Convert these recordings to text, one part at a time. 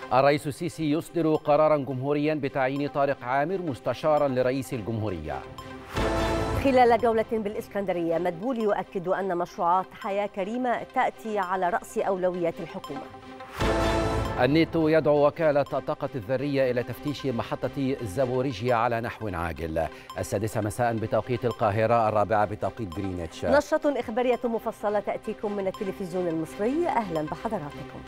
الرئيس السيسي يصدر قرارا جمهوريا بتعيين طارق عامر مستشارا لرئيس الجمهورية. خلال جولة بالإسكندرية، مدبولي يؤكد أن مشروعات حياة كريمة تأتي على رأس أولويات الحكومة. الناتو يدعو وكالة الطاقة الذرية إلى تفتيش محطة زابوريجيا على نحو عاجل. 6 مساء بتوقيت القاهرة، 4 بتوقيت غرينتش. نشرة إخبارية مفصلة تأتيكم من التلفزيون المصري. أهلا بحضراتكم.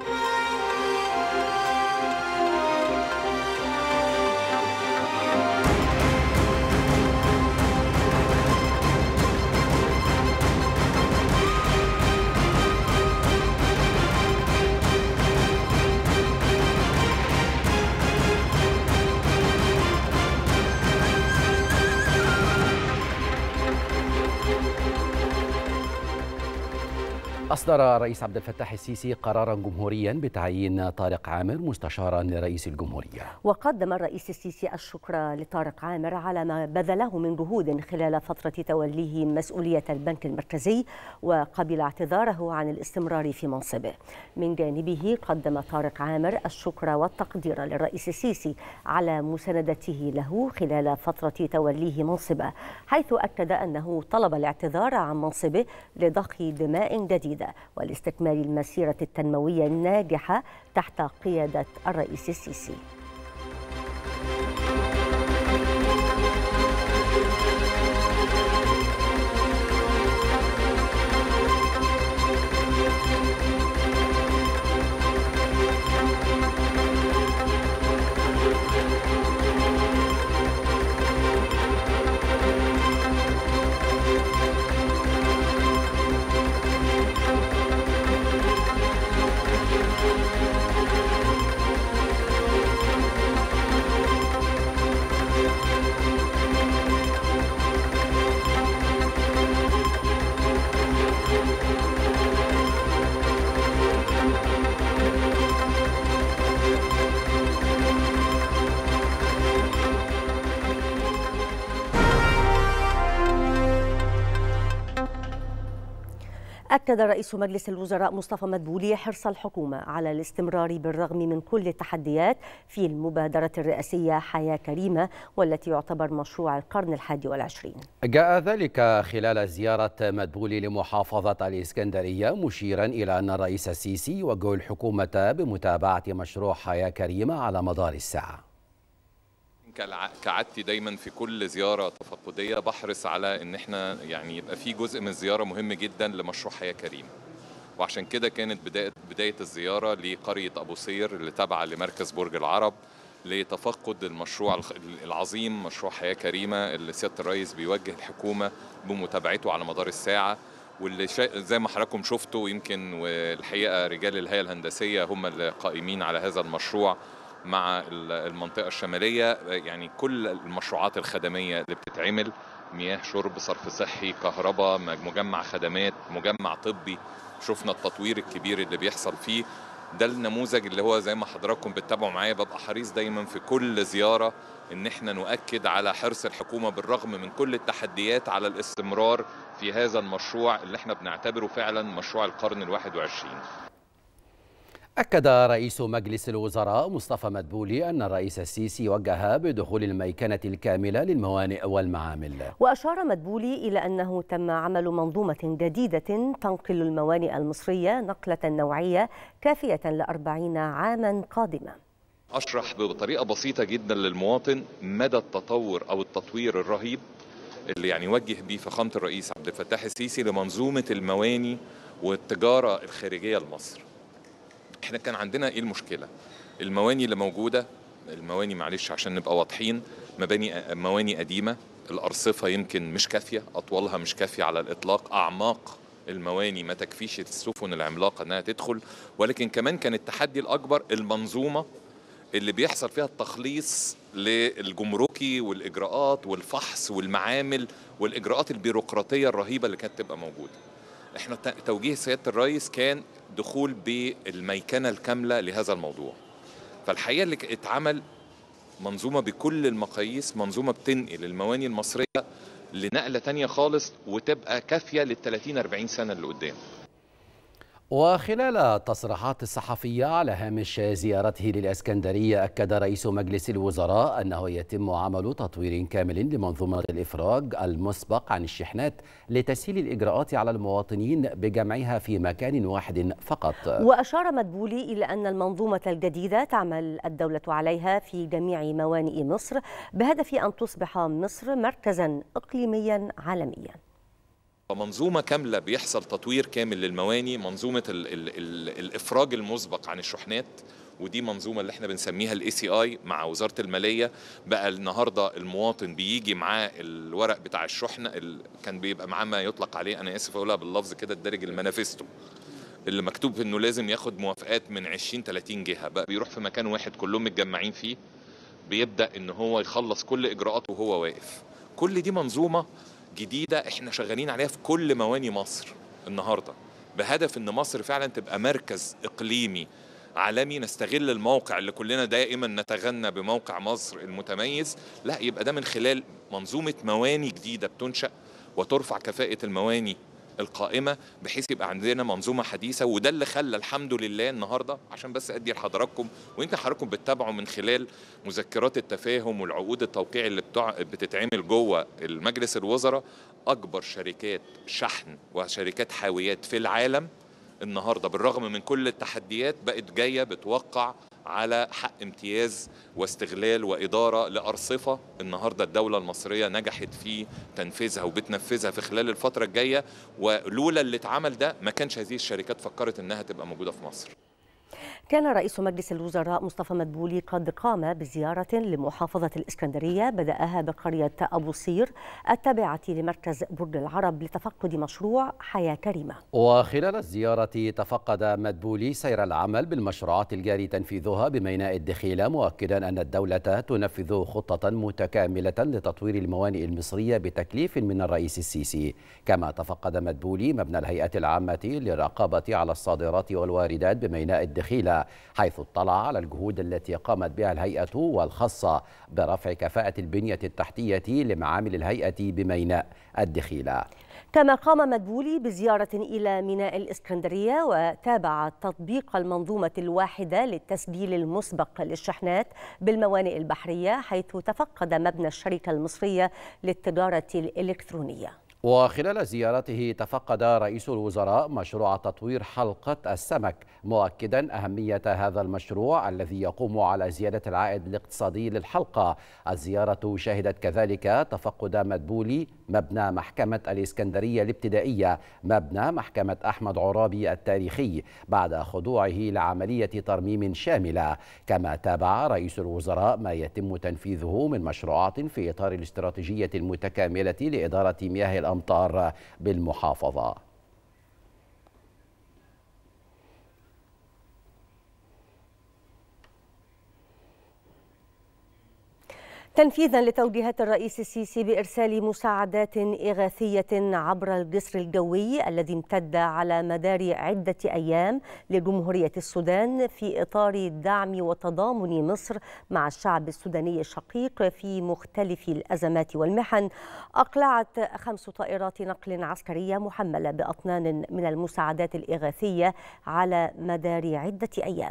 أصدر الرئيس عبد الفتاح السيسي قرارا جمهوريا بتعيين طارق عامر مستشارا لرئيس الجمهورية. وقدم الرئيس السيسي الشكر لطارق عامر على ما بذله من جهود خلال فترة توليه مسؤولية البنك المركزي، وقبل اعتذاره عن الاستمرار في منصبه. من جانبه قدم طارق عامر الشكر والتقدير للرئيس السيسي على مساندته له خلال فترة توليه منصبه، حيث أكد أنه طلب الاعتذار عن منصبه لضخ دماء جديدة ولاستكمال المسيرة التنموية الناجحة تحت قيادة الرئيس السيسي. أكد رئيس مجلس الوزراء مصطفى مدبولي حرص الحكومة على الاستمرار بالرغم من كل التحديات في المبادرة الرئاسية حياة كريمة، والتي يعتبر مشروع القرن ال21. جاء ذلك خلال زيارة مدبولي لمحافظة الإسكندرية، مشيرا إلى أن الرئيس السيسي يوجه الحكومة بمتابعة مشروع حياة كريمة على مدار الساعة. كعادتي دايما في كل زيارة تفقدية بحرص على ان احنا يعني يبقى في جزء من الزيارة مهم جدا لمشروع حياة كريمة، وعشان كده كانت بداية الزيارة لقرية أبو سير اللي تابعة لمركز برج العرب لتفقد المشروع العظيم مشروع حياة كريمة اللي سيادة الرئيس بيوجه الحكومة بمتابعته على مدار الساعة، واللي زي ما حضراتكم شفتوا يمكن والحقيقة رجال الهيئة الهندسية هم اللي قائمين على هذا المشروع مع المنطقة الشمالية. يعني كل المشروعات الخدمية اللي بتتعمل، مياه شرب، صرف صحي، كهرباء، مجمع خدمات، مجمع طبي، شفنا التطوير الكبير اللي بيحصل فيه. ده النموذج اللي هو زي ما حضراتكم بتتابعوا معايا ببقى حريص دايما في كل زيارة ان احنا نؤكد على حرص الحكومة بالرغم من كل التحديات على الاستمرار في هذا المشروع اللي احنا بنعتبره فعلا مشروع القرن ال21. أكد رئيس مجلس الوزراء مصطفى مدبولي أن الرئيس السيسي وجه بدخول الميكنة الكاملة للموانئ والمعامل. وأشار مدبولي إلى أنه تم عمل منظومة جديدة تنقل الموانئ المصرية نقلة نوعية كافية ل40 عاما قادمة. أشرح بطريقة بسيطة جدا للمواطن مدى التطور أو التطوير الرهيب اللي يعني وجه به فخامة الرئيس عبد الفتاح السيسي لمنظومة المواني والتجارة الخارجية لمصر. احنا كان عندنا ايه المشكلة؟ المواني اللي موجودة، المواني معلش عشان نبقى واضحين، مواني قديمة، الأرصفة يمكن مش كافية، أطولها مش كافية على الإطلاق، أعماق المواني ما تكفيش السفن العملاقة أنها تدخل، ولكن كمان كان التحدي الأكبر المنظومة اللي بيحصل فيها التخليص للجمركي والإجراءات والفحص والمعامل والإجراءات البيروقراطية الرهيبة اللي كانت تبقى موجودة. احنا توجيه سيادة الرئيس كان دخول بالميكنة الكاملة لهذا الموضوع. فالحقيقة اللي اتعمل منظومة بكل المقاييس، منظومة بتنقل المواني المصرية لنقلة تانية خالص وتبقى كافية لل30-40 سنة اللي قدام. وخلال تصريحات الصحفية على هامش زيارته للإسكندرية، أكد رئيس مجلس الوزراء أنه يتم عمل تطوير كامل لمنظومة الإفراج المسبق عن الشحنات لتسهيل الإجراءات على المواطنين بجمعها في مكان واحد فقط. وأشار مدبولي إلى أن المنظومة الجديدة تعمل الدولة عليها في جميع موانئ مصر بهدف أن تصبح مصر مركزا إقليميا عالميا. منظومة كاملة بيحصل تطوير كامل للمواني، منظومة الإفراج المسبق عن الشحنات، ودي منظومة اللي احنا بنسميها الACI مع وزارة المالية. بقى النهاردة المواطن بيجي معاه الورق بتاع الشحنة، كان بيبقى معاه ما يطلق عليه، أنا آسف أقولها باللفظ كده، الدارج المانيفستو، اللي مكتوب إنه لازم ياخد موافقات من 20-30 جهة. بقى بيروح في مكان واحد كلهم متجمعين فيه، بيبدأ إن هو يخلص كل إجراءاته وهو واقف. كل دي منظومة جديدة احنا شغالين عليها في كل مواني مصر النهاردة، بهدف ان مصر فعلا تبقى مركز اقليمي عالمي. نستغل الموقع اللي كلنا دائما نتغنى بموقع مصر المتميز، لا يبقى ده من خلال منظومة مواني جديدة بتنشأ وترفع كفاءة المواني القائمة، بحيث يبقى عندنا منظومة حديثة. وده اللي خلى الحمد لله النهاردة، عشان بس أدي لحضراتكم ويمكن حضراتكم بتتابعوا من خلال مذكرات التفاهم والعقود التوقيع اللي بتتعمل جوه المجلس الوزراء، أكبر شركات شحن وشركات حاويات في العالم النهاردة بالرغم من كل التحديات بقت جاية بتوقع على حق امتياز واستغلال وإدارة لأرصفة النهاردة الدولة المصرية نجحت في تنفيذها وبتنفذها في خلال الفترة الجاية. ولولا اللي اتعمل ده ما كانش هذه الشركات فكرت انها تبقى موجودة في مصر. كان رئيس مجلس الوزراء مصطفى مدبولي قد قام بزيارة لمحافظة الإسكندرية بدأها بقرية أبو صير التابعة لمركز برج العرب لتفقد مشروع حياة كريمة. وخلال الزيارة تفقد مدبولي سير العمل بالمشروعات الجاري تنفيذها بميناء الدخيلة، مؤكدا أن الدولة تنفذ خطة متكاملة لتطوير الموانئ المصرية بتكليف من الرئيس السيسي. كما تفقد مدبولي مبنى الهيئة العامة للرقابة على الصادرات والواردات بميناء الدخيلة، حيث اطلع على الجهود التي قامت بها الهيئة والخاصة برفع كفاءة البنية التحتية لمعامل الهيئة بميناء الدخيلة. كما قام مدبولي بزيارة إلى ميناء الإسكندرية وتابع تطبيق المنظومة الواحدة للتسجيل المسبق للشحنات بالموانئ البحرية، حيث تفقد مبنى الشركة المصرية للتجارة الإلكترونية. وخلال زيارته تفقد رئيس الوزراء مشروع تطوير حلقة السمك، مؤكدا أهمية هذا المشروع الذي يقوم على زيادة العائد الاقتصادي للحلقة. الزيارة شهدت كذلك تفقد مدبولي مبنى محكمة الإسكندرية الابتدائية، مبنى محكمة أحمد عرابي التاريخي، بعد خضوعه لعملية ترميم شاملة. كما تابع رئيس الوزراء ما يتم تنفيذه من مشروعات في إطار الاستراتيجية المتكاملة لإدارة مياه الأمطار بالمحافظة. تنفيذا لتوجيهات الرئيس السيسي بإرسال مساعدات إغاثية عبر الجسر الجوي الذي امتد على مدار عدة أيام لجمهورية السودان في إطار دعم وتضامن مصر مع الشعب السوداني الشقيق في مختلف الأزمات والمحن، أقلعت 5 طائرات نقل عسكرية محملة بأطنان من المساعدات الإغاثية على مدار عدة أيام.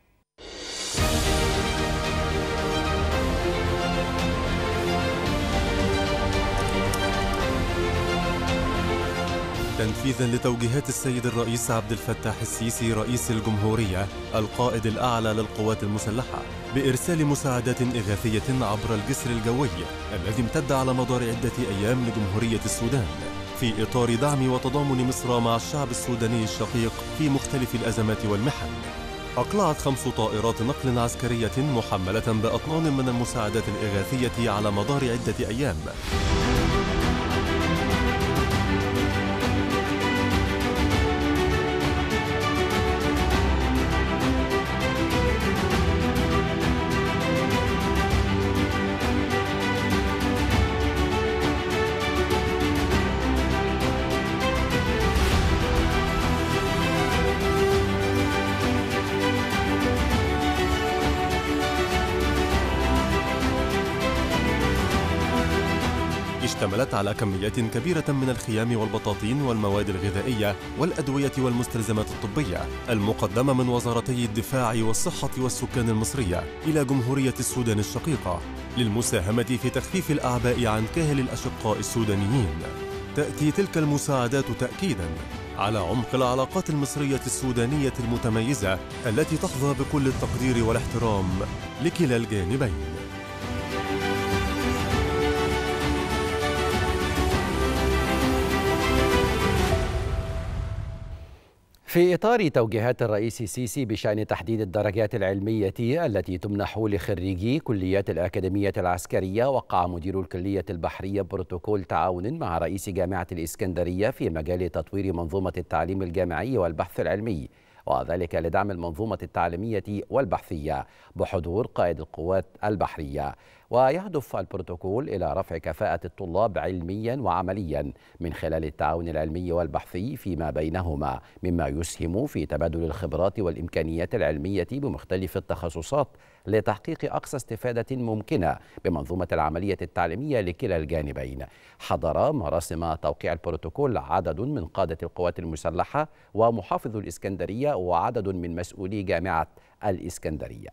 تنفيذا لتوجيهات السيد الرئيس عبد الفتاح السيسي رئيس الجمهورية القائد الأعلى للقوات المسلحة بإرسال مساعدات إغاثية عبر الجسر الجوي الذي امتد على مدار عدة أيام لجمهورية السودان في إطار دعم وتضامن مصر مع الشعب السوداني الشقيق في مختلف الأزمات والمحن، أقلعت 5 طائرات نقل عسكرية محملة بأطنان من المساعدات الإغاثية على مدار عدة أيام. اشتملت على كميات كبيرة من الخيام والبطاطين والمواد الغذائية والأدوية والمستلزمات الطبية المقدمة من وزارتي الدفاع والصحة والسكان المصرية إلى جمهورية السودان الشقيقة للمساهمة في تخفيف الأعباء عن كاهل الأشقاء السودانيين. تأتي تلك المساعدات تأكيداً على عمق العلاقات المصرية السودانية المتميزة التي تحظى بكل التقدير والاحترام لكلا الجانبين. في إطار توجيهات الرئيس السيسي بشأن تحديد الدرجات العلمية التي تمنح لخريجي كليات الأكاديمية العسكرية، وقع مدير الكلية البحرية بروتوكول تعاون مع رئيس جامعة الإسكندرية في مجال تطوير منظومة التعليم الجامعي والبحث العلمي، وذلك لدعم المنظومة التعليمية والبحثية بحضور قائد القوات البحرية. ويهدف البروتوكول إلى رفع كفاءة الطلاب علميا وعمليا من خلال التعاون العلمي والبحثي فيما بينهما، مما يسهم في تبادل الخبرات والإمكانيات العلمية بمختلف التخصصات لتحقيق أقصى استفادة ممكنة بمنظومة العملية التعليمية لكلا الجانبين. حضر مراسم توقيع البروتوكول عدد من قادة القوات المسلحة ومحافظ الإسكندرية وعدد من مسؤولي جامعة الإسكندرية.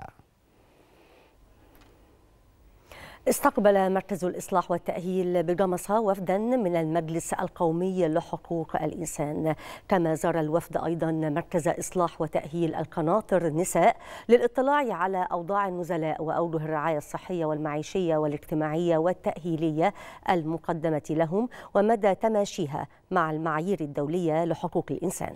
استقبل مركز الإصلاح والتأهيل بجمصة وفدا من المجلس القومي لحقوق الإنسان، كما زار الوفد أيضا مركز إصلاح وتأهيل القناطر نساء للاطلاع على أوضاع النزلاء وأوجه الرعاية الصحية والمعيشية والاجتماعية والتأهيلية المقدمة لهم ومدى تماشيها مع المعايير الدولية لحقوق الإنسان.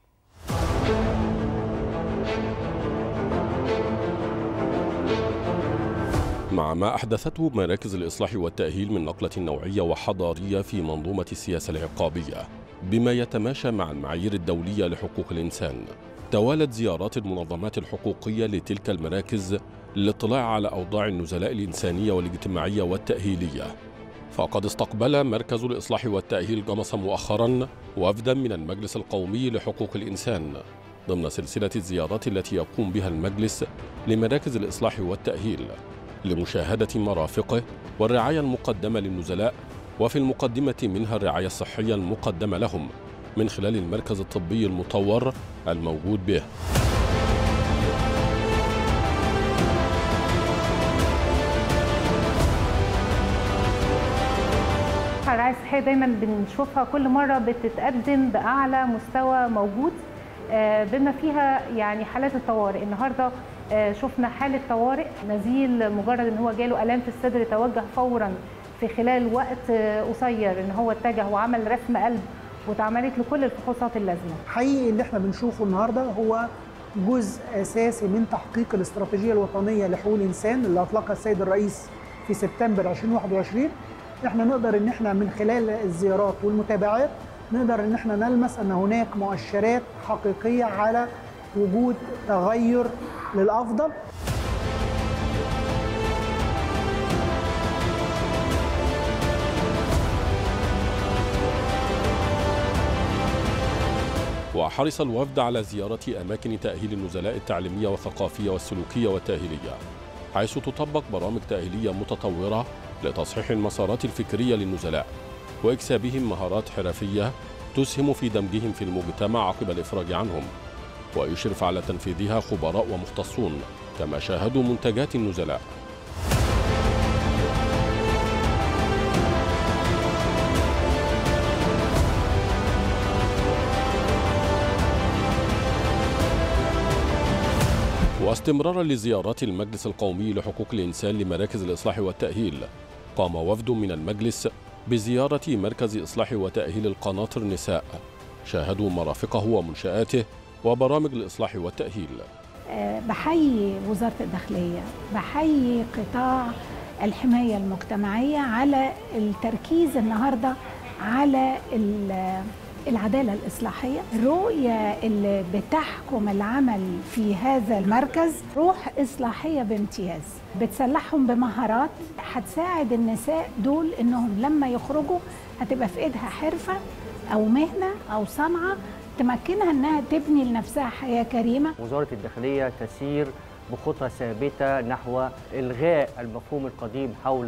مع ما أحدثته مراكز الإصلاح والتأهيل من نقلة نوعية وحضارية في منظومة السياسة العقابية بما يتماشى مع المعايير الدولية لحقوق الإنسان، توالت زيارات المنظمات الحقوقية لتلك المراكز للاطلاع على أوضاع النزلاء الإنسانية والاجتماعية والتأهيلية. فقد استقبل مركز الإصلاح والتأهيل جمصة مؤخرا وفدا من المجلس القومي لحقوق الإنسان ضمن سلسلة الزيارات التي يقوم بها المجلس لمراكز الإصلاح والتأهيل لمشاهدة مرافقه والرعاية المقدمة للنزلاء، وفي المقدمة منها الرعاية الصحية المقدمة لهم من خلال المركز الطبي المطور الموجود به. الرعاية الصحية دايما بنشوفها كل مرة بتتقدم بأعلى مستوى موجود بما فيها يعني حالات الطوارئ. النهارده شفنا حالة طوارئ، نزيل مجرد ان هو جاله آلام في الصدر توجه فورا في خلال وقت قصير ان هو اتجه وعمل رسم قلب واتعملت له كل الفحوصات اللازمة. حقيقي اللي احنا بنشوفه النهارده هو جزء اساسي من تحقيق الاستراتيجية الوطنية لحقوق الانسان اللي اطلقها السيد الرئيس في سبتمبر 2021. احنا نقدر ان احنا من خلال الزيارات والمتابعات نقدر ان احنا نلمس ان هناك مؤشرات حقيقية على وجود تغير للأفضل. وحرص الوفد على زيارة أماكن تأهيل النزلاء التعليمية والثقافية والسلوكية والتأهيلية، حيث تطبق برامج تأهيلية متطورة لتصحيح المسارات الفكرية للنزلاء وإكسابهم مهارات حرفية تسهم في دمجهم في المجتمع عقب الإفراج عنهم، ويشرف على تنفيذها خبراء ومختصون كما شاهدوا منتجات النزلاء. واستمرارا لزيارات المجلس القومي لحقوق الإنسان لمراكز الإصلاح والتأهيل، قام وفد من المجلس بزيارة مركز إصلاح وتأهيل القناطر نساء، شاهدوا مرافقه ومنشآته وبرامج الإصلاح والتأهيل. بحيي وزارة الداخلية، بحيي قطاع الحماية المجتمعية على التركيز النهاردة على العدالة الإصلاحية. الرؤية اللي بتحكم العمل في هذا المركز روح إصلاحية بامتياز، بتسلحهم بمهارات هتساعد النساء دول إنهم لما يخرجوا هتبقى في إيدها حرفة أو مهنة أو صنعة تمكنها إنها تبني لنفسها حياة كريمة. وزارة الداخلية تسير بخطى ثابتة نحو إلغاء المفهوم القديم حول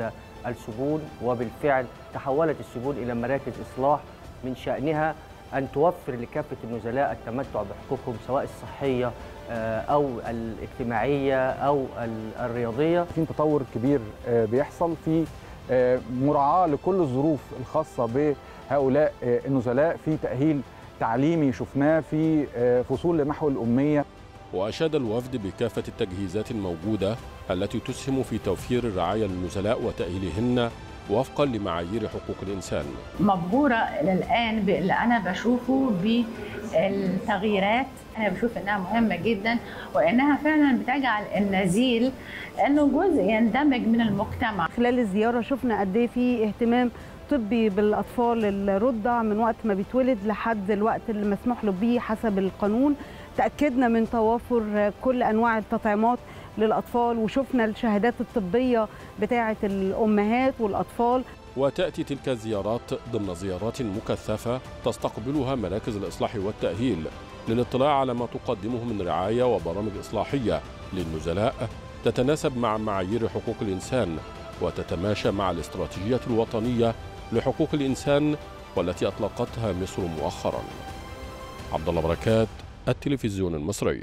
السجون، وبالفعل تحولت السجون إلى مراكز إصلاح من شأنها أن توفر لكافة النزلاء التمتع بحقوقهم سواء الصحية أو الاجتماعية أو الرياضية. في تطور كبير بيحصل في مراعاة لكل الظروف الخاصة بهؤلاء النزلاء، في تأهيل تعليمي شفناه، في فصول لمحو الأمية. وأشاد الوفد بكافة التجهيزات الموجودة التي تسهم في توفير الرعاية للنزلاء وتأهيلهن وفقا لمعايير حقوق الإنسان. مبهورة الآن باللي أنا بشوفه بالتغييرات، أنا بشوف إنها مهمة جدا وإنها فعلا بتجعل النزيل إنه جزء يندمج من المجتمع. خلال الزيارة شفنا قد إيه في اهتمام طبي بالأطفال الرضع من وقت ما بيتولد لحد الوقت اللي مسموح له بيه حسب القانون. تأكدنا من توافر كل أنواع التطعيمات للأطفال، وشفنا الشهادات الطبية بتاعة الأمهات والأطفال. وتأتي تلك الزيارات ضمن زيارات مكثفة تستقبلها مراكز الإصلاح والتأهيل للاطلاع على ما تقدمه من رعاية وبرامج إصلاحية للنزلاء تتناسب مع معايير حقوق الإنسان وتتماشى مع الاستراتيجية الوطنية لحقوق الإنسان والتي أطلقتها مصر مؤخرا. عبد الله بركات، التلفزيون المصري.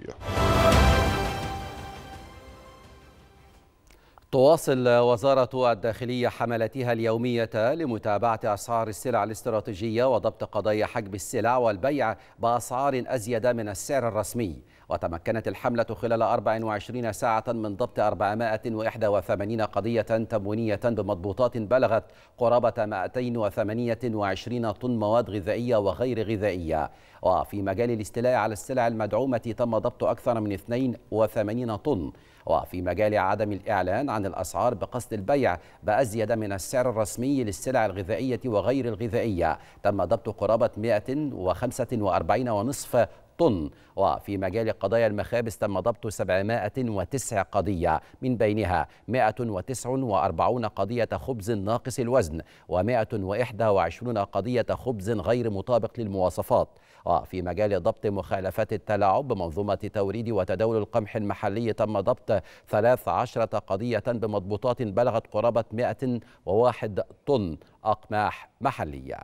تواصل وزارة الداخلية حملاتها اليومية لمتابعة أسعار السلع الاستراتيجية وضبط قضايا حجب السلع والبيع بأسعار أزيد من السعر الرسمي. وتمكنت الحملة خلال 24 ساعة من ضبط 481 قضية تموينية بمضبوطات بلغت قرابة 228 طن مواد غذائية وغير غذائية. وفي مجال الاستيلاء على السلع المدعومة تم ضبط أكثر من 82 طن. وفي مجال عدم الإعلان عن الأسعار بقصد البيع بأزيد من السعر الرسمي للسلع الغذائية وغير الغذائية تم ضبط قرابة 145.5 طن. وفي مجال قضايا المخابز تم ضبط 709 قضية، من بينها 149 قضية خبز ناقص الوزن و121 قضية خبز غير مطابق للمواصفات. وفي مجال ضبط مخالفات التلاعب بمنظومة توريد وتداول القمح المحلي تم ضبط 13 قضية بمضبوطات بلغت قرابة 101 طن أقماح محلية.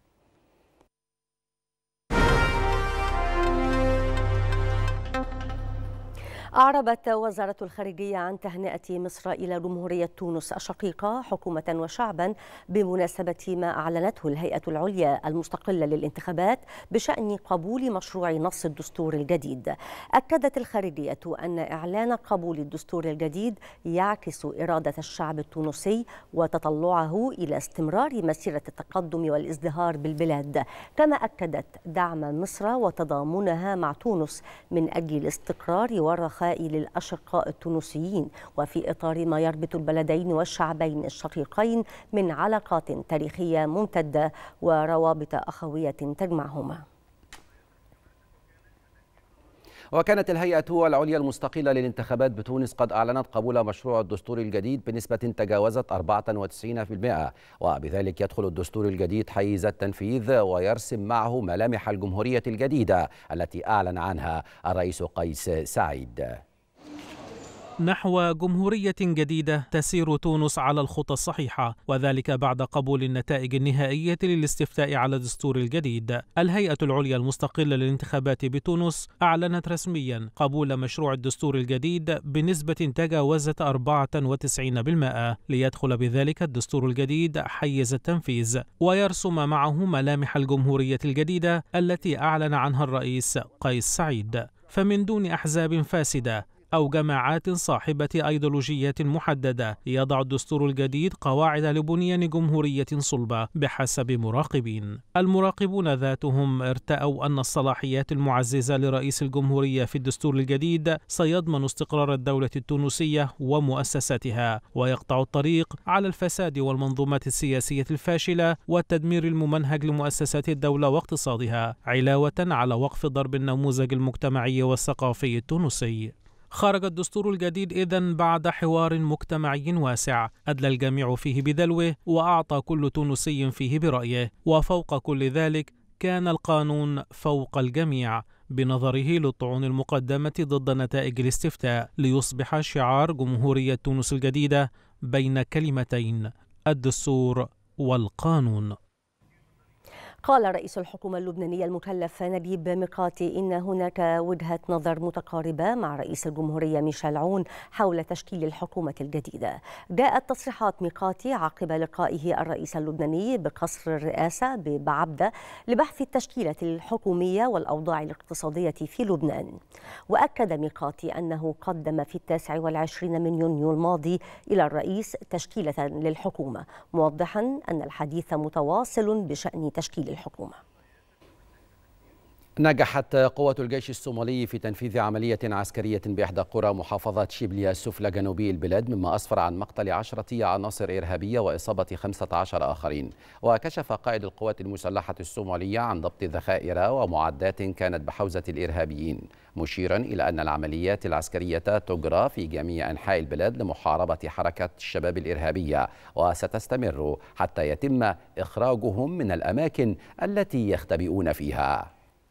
أعربت وزارة الخارجية عن تهنئة مصر إلى جمهورية تونس الشقيقة حكومة وشعبا بمناسبة ما أعلنته الهيئة العليا المستقلة للانتخابات بشأن قبول مشروع نص الدستور الجديد. أكدت الخارجية أن إعلان قبول الدستور الجديد يعكس إرادة الشعب التونسي وتطلعه إلى استمرار مسيرة التقدم والازدهار بالبلاد، كما أكدت دعم مصر وتضامنها مع تونس من أجل الاستقرار والرخاء للأشقاء التونسيين، وفي إطار ما يربط البلدين والشعبين الشقيقين من علاقات تاريخية ممتدة وروابط أخوية تجمعهما. وكانت الهيئة العليا المستقلة للانتخابات بتونس قد أعلنت قبول مشروع الدستور الجديد بنسبة تجاوزت 94%، وبذلك يدخل الدستور الجديد حيز التنفيذ ويرسم معه ملامح الجمهورية الجديدة التي أعلن عنها الرئيس قيس سعيد. نحو جمهورية جديدة تسير تونس على الخطى الصحيحة، وذلك بعد قبول النتائج النهائية للاستفتاء على الدستور الجديد. الهيئة العليا المستقلة للانتخابات بتونس أعلنت رسميا قبول مشروع الدستور الجديد بنسبة تجاوزت 94%، ليدخل بذلك الدستور الجديد حيز التنفيذ ويرسم معه ملامح الجمهورية الجديدة التي أعلن عنها الرئيس قيس سعيد. فمن دون أحزاب فاسدة أو جماعات صاحبة أيديولوجيات محددة يضع الدستور الجديد قواعد لبنيان جمهورية صلبة بحسب مراقبين. المراقبون ذاتهم ارتأوا أن الصلاحيات المعززة لرئيس الجمهورية في الدستور الجديد سيضمن استقرار الدولة التونسية ومؤسساتها، ويقطع الطريق على الفساد والمنظومات السياسية الفاشلة والتدمير الممنهج لمؤسسات الدولة واقتصادها، علاوة على وقف ضرب النموذج المجتمعي والثقافي التونسي. خرج الدستور الجديد إذن بعد حوار مجتمعي واسع أدلى الجميع فيه بدلوه وأعطى كل تونسي فيه برأيه، وفوق كل ذلك كان القانون فوق الجميع بنظره للطعون المقدمة ضد نتائج الاستفتاء، ليصبح شعار جمهورية تونس الجديدة بين كلمتين: الدستور والقانون. قال رئيس الحكومة اللبنانية المكلف نبيب ميقاتي إن هناك وجهة نظر متقاربة مع رئيس الجمهورية ميشيل عون حول تشكيل الحكومة الجديدة. جاءت تصريحات ميقاتي عقب لقائه الرئيس اللبناني بقصر الرئاسة ببعبدة لبحث التشكيلة الحكومية والأوضاع الاقتصادية في لبنان. وأكد ميقاتي أنه قدم في 29 من يونيو الماضي إلى الرئيس تشكيلة للحكومة، موضحا أن الحديث متواصل بشأن تشكيل الحكومة. نجحت قوات الجيش الصومالي في تنفيذ عملية عسكرية بإحدى قرى محافظة شبليا السفلى جنوبي البلاد، مما أسفر عن مقتل 10 عناصر إرهابية وإصابة 15 آخرين. وكشف قائد القوات المسلحة الصومالية عن ضبط ذخائر ومعدات كانت بحوزة الإرهابيين، مشيرا إلى أن العمليات العسكرية تجرى في جميع أنحاء البلاد لمحاربة حركة الشباب الإرهابية، وستستمر حتى يتم إخراجهم من الأماكن التي يختبئون فيها.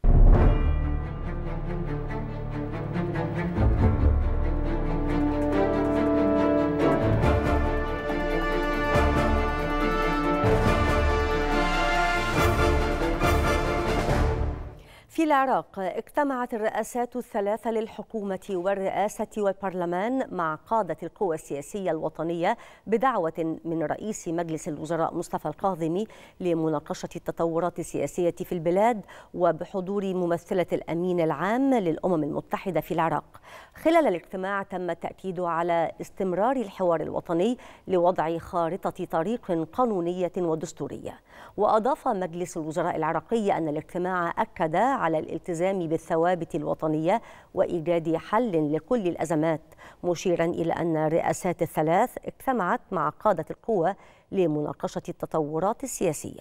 في العراق اجتمعت الرئاسات الثلاثة للحكومة والرئاسة والبرلمان مع قادة القوى السياسية الوطنية بدعوة من رئيس مجلس الوزراء مصطفى الكاظمي لمناقشة التطورات السياسية في البلاد وبحضور ممثلة الأمين العام للأمم المتحدة في العراق. خلال الاجتماع تم التأكيد على استمرار الحوار الوطني لوضع خارطة طريق قانونية ودستورية. وأضاف مجلس الوزراء العراقي أن الاجتماع أكد على الالتزام بالثوابت الوطنية وإيجاد حل لكل الأزمات، مشيرا إلى أن الرئاسات الثلاث اجتمعت مع قادة القوى لمناقشة التطورات السياسية.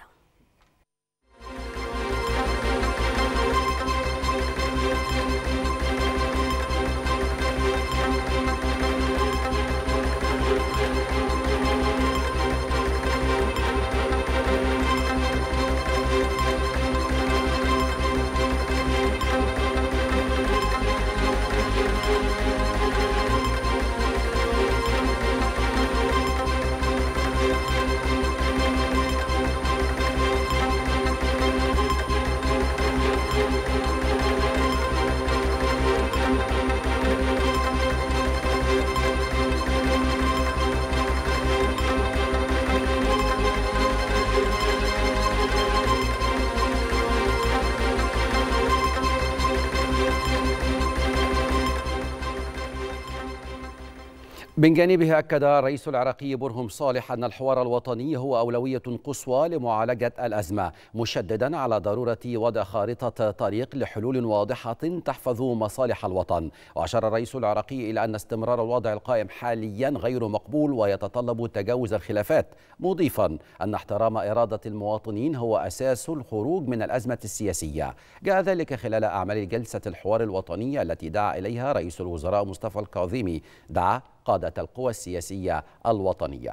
من جانبه أكد الرئيس العراقي برهم صالح أن الحوار الوطني هو أولوية قصوى لمعالجة الأزمة، مشددا على ضرورة وضع خارطة طريق لحلول واضحة تحفظ مصالح الوطن. وأشار الرئيس العراقي إلى أن استمرار الوضع القائم حاليا غير مقبول ويتطلب تجاوز الخلافات، مضيفا أن احترام إرادة المواطنين هو أساس الخروج من الأزمة السياسية. جاء ذلك خلال أعمال جلسة الحوار الوطني التي دعا إليها رئيس الوزراء مصطفى الكاظمي دعا قادة القوى السياسية الوطنية.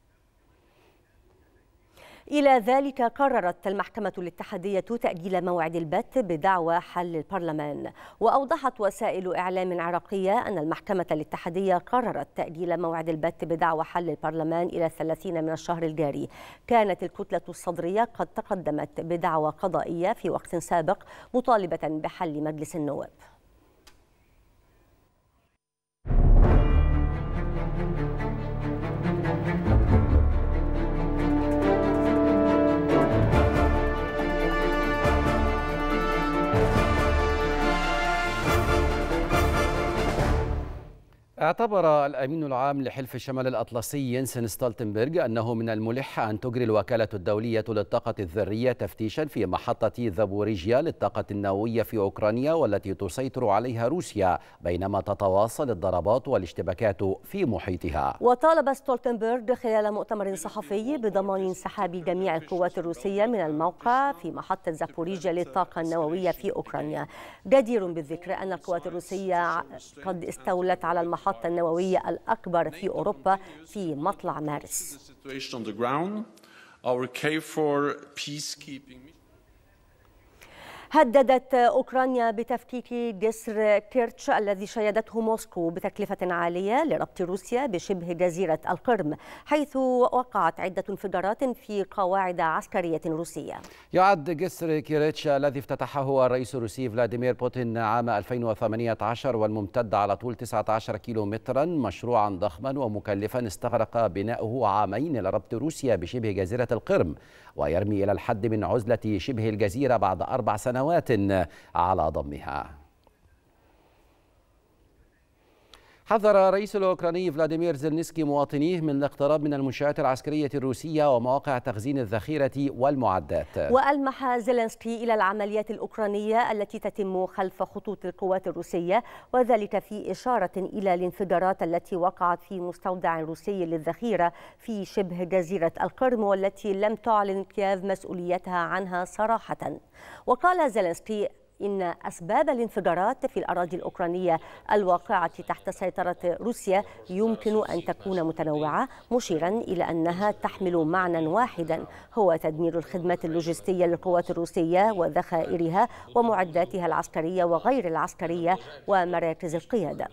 إلى ذلك قررت المحكمة الاتحادية تأجيل موعد البت بدعوى حل البرلمان. وأوضحت وسائل إعلام عراقية أن المحكمة الاتحادية قررت تأجيل موعد البت بدعوى حل البرلمان إلى 30 من الشهر الجاري. كانت الكتلة الصدرية قد تقدمت بدعوى قضائية في وقت سابق مطالبة بحل مجلس النواب. اعتبر الأمين العام لحلف الشمال الأطلسي ينسن ستولتنبرغ أنه من الملح أن تجري الوكالة الدولية للطاقة الذرية تفتيشا في محطة زابوريجيا للطاقة النووية في أوكرانيا والتي تسيطر عليها روسيا، بينما تتواصل الضربات والاشتباكات في محيطها. وطالب ستولتنبرغ خلال مؤتمر صحفي بضمان انسحاب جميع القوات الروسية من الموقع في محطة زابوريجيا للطاقة النووية في أوكرانيا. جدير بالذكر أن القوات الروسية قد استولت على المحطة النووية الأكبر في أوروبا في مطلع مارس. هددت أوكرانيا بتفكيك جسر كيرتش الذي شيدته موسكو بتكلفة عالية لربط روسيا بشبه جزيرة القرم، حيث وقعت عدة انفجارات في قواعد عسكرية روسية. يعد جسر كيرتش الذي افتتحه الرئيس الروسي فلاديمير بوتين عام 2018 والممتد على طول 19 كيلومترا مشروعا ضخما ومكلفا استغرق بناؤه عامين لربط روسيا بشبه جزيرة القرم، ويرمي إلى الحد من عزلة شبه الجزيرة بعد 4 سنوات على ضمها. حذر الرئيس الأوكراني فلاديمير زيلينسكي مواطنيه من الاقتراب من المنشآت العسكرية الروسية ومواقع تخزين الذخيرة والمعدات. وألمح زيلينسكي إلى العمليات الأوكرانية التي تتم خلف خطوط القوات الروسية، وذلك في إشارة إلى الانفجارات التي وقعت في مستودع روسي للذخيرة في شبه جزيرة القرم، والتي لم تعلن كييف مسؤوليتها عنها صراحة. وقال زيلينسكي إن أسباب الانفجارات في الأراضي الأوكرانية الواقعة تحت سيطرة روسيا يمكن أن تكون متنوعة، مشيرا إلى أنها تحمل معنى واحدا هو تدمير الخدمات اللوجستية للقوات الروسية وذخائرها ومعداتها العسكرية وغير العسكرية ومراكز القيادة.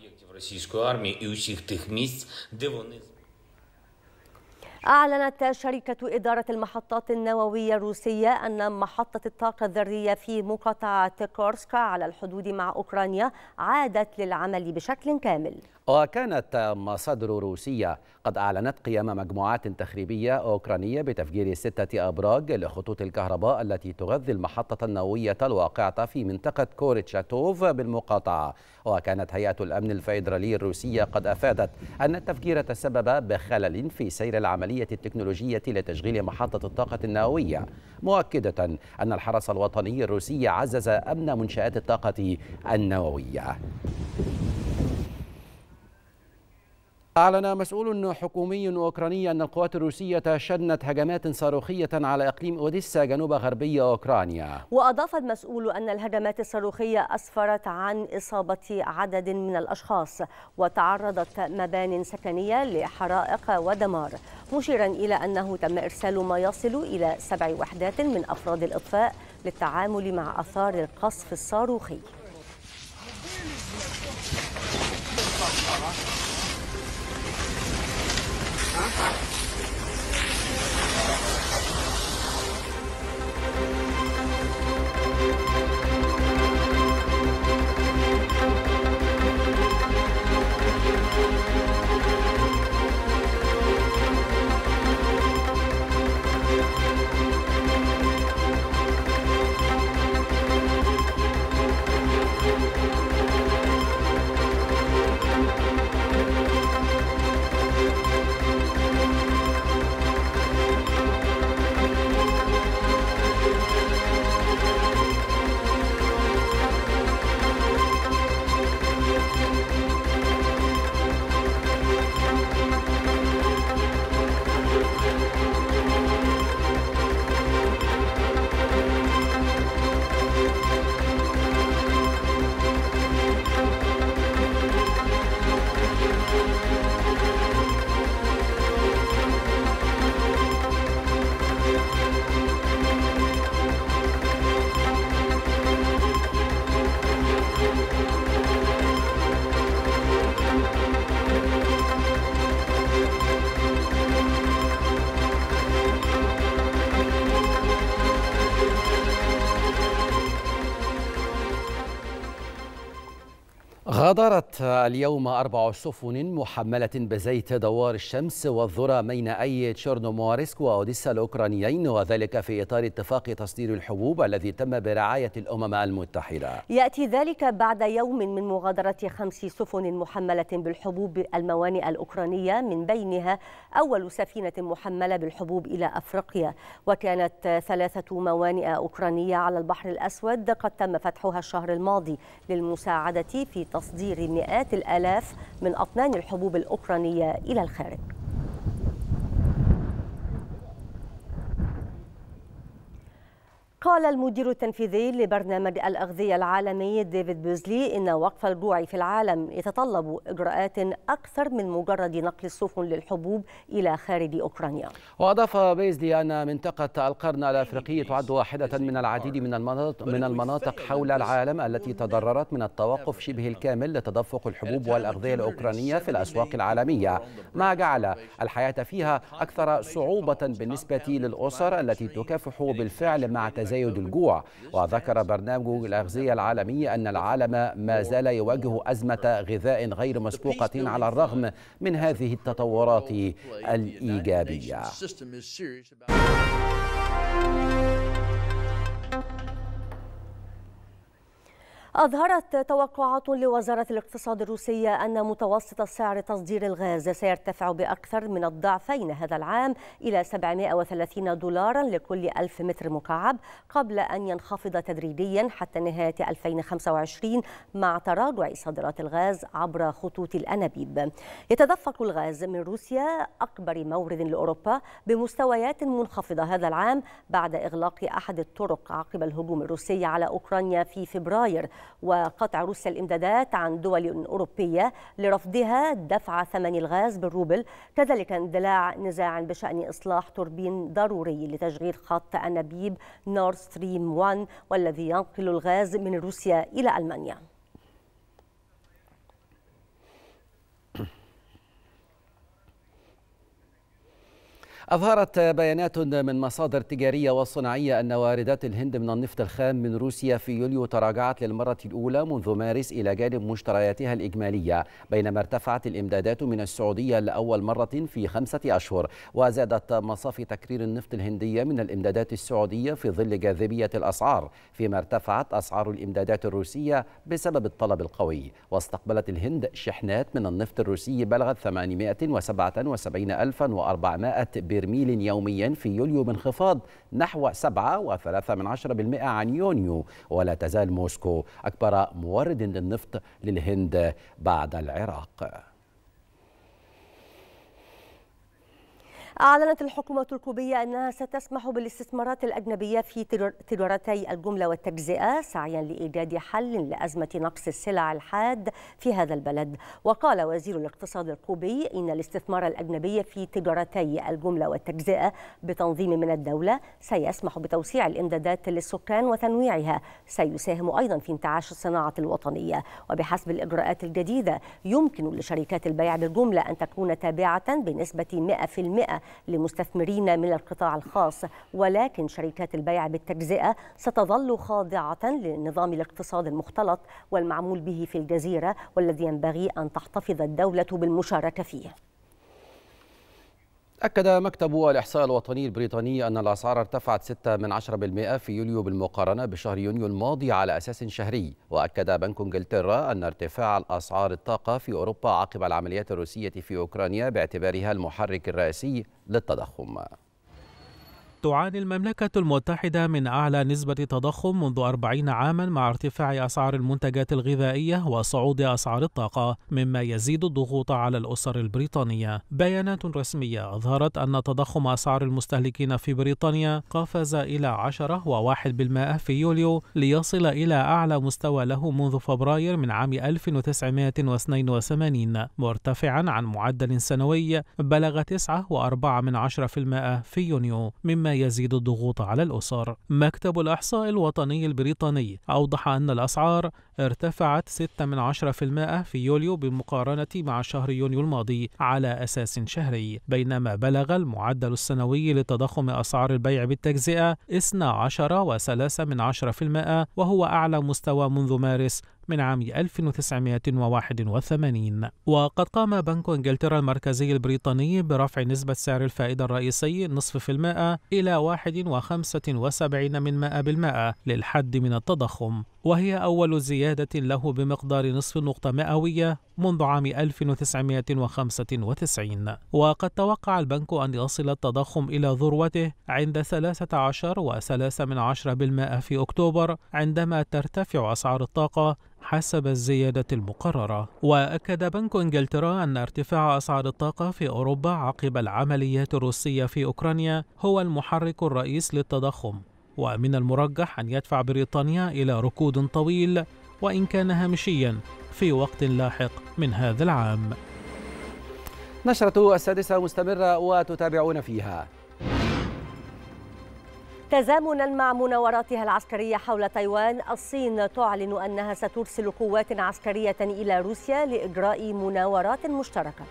أعلنت شركة إدارة المحطات النووية الروسية أن محطة الطاقة الذرية في مقاطعة كورسكا على الحدود مع أوكرانيا عادت للعمل بشكل كامل. وكانت مصادر روسية قد أعلنت قيام مجموعات تخريبية أوكرانية بتفجير 6 أبراج لخطوط الكهرباء التي تغذي المحطة النووية الواقعة في منطقة كورتشاتوف بالمقاطعة. وكانت هيئة الأمن الفيدرالي الروسية قد أفادت أن التفجير تسبب بخلل في سير العملية التكنولوجية لتشغيل محطة الطاقة النووية، مؤكدة أن الحرس الوطني الروسي عزز أمن منشآت الطاقة النووية. أعلن مسؤول حكومي أوكراني أن القوات الروسية شنت هجمات صاروخية على إقليم أوديسا جنوب غربي أوكرانيا. وأضاف المسؤول أن الهجمات الصاروخية أسفرت عن إصابة عدد من الأشخاص، وتعرضت مبان سكنية لحرائق ودمار، مشيرا إلى أنه تم إرسال ما يصل إلى 7 وحدات من أفراد الإطفاء للتعامل مع آثار القصف الصاروخي. غادرت اليوم 4 سفن محملة بزيت دوار الشمس والذرة مينائي تشيرنومورسك وأوديسا الأوكرانيين، وذلك في إطار اتفاق تصدير الحبوب الذي تم برعاية الأمم المتحدة. يأتي ذلك بعد يوم من مغادرة 5 سفن محملة بالحبوب الموانئ الأوكرانية، من بينها أول سفينة محملة بالحبوب إلى أفريقيا. وكانت 3 موانئ أوكرانية على البحر الأسود قد تم فتحها الشهر الماضي للمساعدة في تصدير مئات الآلاف من أطنان الحبوب الأوكرانية إلى الخارج. قال المدير التنفيذي لبرنامج الأغذية العالمي ديفيد بيزلي إن وقف الجوع في العالم يتطلب إجراءات أكثر من مجرد نقل السفن للحبوب إلى خارج أوكرانيا. وأضاف بيزلي أن منطقة القرن الأفريقي تعد واحدة من العديد من المناطق حول العالم التي تضررت من التوقف شبه الكامل لتدفق الحبوب والأغذية الأوكرانية في الأسواق العالمية، ما جعل الحياة فيها أكثر صعوبة بالنسبة للأسر التي تكافح بالفعل مع تزايد الجوع. وذكر برنامج الأغذية العالمي أن العالم ما زال يواجه أزمة غذاء غير مسبوقة على الرغم من هذه التطورات الإيجابية. أظهرت توقعات لوزارة الاقتصاد الروسية أن متوسط سعر تصدير الغاز سيرتفع بأكثر من الضعفين هذا العام إلى $730 لكل 1000 متر مكعب، قبل أن ينخفض تدريجيا حتى نهاية 2025 مع تراجع صادرات الغاز عبر خطوط الأنابيب. يتدفق الغاز من روسيا أكبر مورد لأوروبا بمستويات منخفضة هذا العام بعد إغلاق أحد الطرق عقب الهجوم الروسي على أوكرانيا في فبراير، وقطع روسيا الإمدادات عن دول أوروبية لرفضها دفع ثمن الغاز بالروبل، كذلك اندلاع نزاع بشأن إصلاح توربين ضروري لتشغيل خط أنابيب نورد ستريم 1 والذي ينقل الغاز من روسيا إلى ألمانيا. أظهرت بيانات من مصادر تجارية وصناعية أن واردات الهند من النفط الخام من روسيا في يوليو تراجعت للمرة الأولى منذ مارس إلى جانب مشترياتها الإجمالية، بينما ارتفعت الإمدادات من السعودية لأول مرة في 5 أشهر. وزادت مصافي تكرير النفط الهندية من الإمدادات السعودية في ظل جاذبية الأسعار، فيما ارتفعت أسعار الإمدادات الروسية بسبب الطلب القوي. واستقبلت الهند شحنات من النفط الروسي بلغت 877,400 برميل يوميا في يوليو، بانخفاض نحو 7.3% عن يونيو. ولا تزال موسكو أكبر مورد للنفط للهند بعد العراق. أعلنت الحكومة الكوبية أنها ستسمح بالاستثمارات الأجنبية في تجارتي الجملة والتجزئة سعيا لإيجاد حل لأزمة نقص السلع الحاد في هذا البلد. وقال وزير الاقتصاد الكوبي إن الاستثمار الأجنبي في تجارتي الجملة والتجزئة بتنظيم من الدولة سيسمح بتوسيع الإمدادات للسكان وتنويعها، سيساهم أيضا في انتعاش الصناعة الوطنية. وبحسب الإجراءات الجديدة يمكن لشركات البيع بالجملة أن تكون تابعة بنسبة 100% لمستثمرين من القطاع الخاص، ولكن شركات البيع بالتجزئة ستظل خاضعة لنظام الاقتصاد المختلط والمعمول به في الجزيرة، والذي ينبغي أن تحتفظ الدولة بالمشاركة فيه. أكد مكتب الإحصاء الوطني البريطاني أن الأسعار ارتفعت 6% في يوليو بالمقارنة بشهر يونيو الماضي على أساس شهري. وأكد بنك إنجلترا أن ارتفاع الأسعار الطاقة في أوروبا عقب العمليات الروسية في أوكرانيا باعتبارها المحرك الرئيسي للتضخم. تعاني المملكة المتحدة من أعلى نسبة تضخم منذ 40 عاما مع ارتفاع أسعار المنتجات الغذائية وصعود أسعار الطاقة، مما يزيد الضغوط على الأسر البريطانية. بيانات رسمية أظهرت أن تضخم أسعار المستهلكين في بريطانيا قفز إلى 10.1% في يوليو، ليصل إلى أعلى مستوى له منذ فبراير من عام 1982، مرتفعا عن معدل سنوي بلغ 9.4% في يونيو، مما يزيد الضغوط على الأسر. مكتب الإحصاء الوطني البريطاني أوضح أن الأسعار ارتفعت 6% في يوليو بالمقارنة مع شهر يونيو الماضي على أساس شهري، بينما بلغ المعدل السنوي لتضخم أسعار البيع بالتجزئة 12.3%، وهو أعلى مستوى منذ مارس من عام 1981. وقد قام بنك إنجلترا المركزي البريطاني برفع نسبة سعر الفائدة الرئيسي 0.5% إلى 1.75% للحد من التضخم، وهي أول زيادة له بمقدار نصف نقطة مئوية منذ عام 1995. وقد توقع البنك أن يصل التضخم إلى ذروته عند 13.3% في أكتوبر، عندما ترتفع أسعار الطاقة حسب الزيادة المقررة. وأكد بنك إنجلترا أن ارتفاع أسعار الطاقة في أوروبا عقب العمليات الروسية في أوكرانيا هو المحرك الرئيس للتضخم، ومن المرجح أن يدفع بريطانيا إلى ركود طويل وإن كان هامشيا في وقت لاحق من هذا العام. نشرة السادسة مستمرة وتتابعون فيها. تزامنا مع مناوراتها العسكرية حول تايوان، الصين تعلن أنها سترسل قوات عسكرية إلى روسيا لإجراء مناورات مشتركة.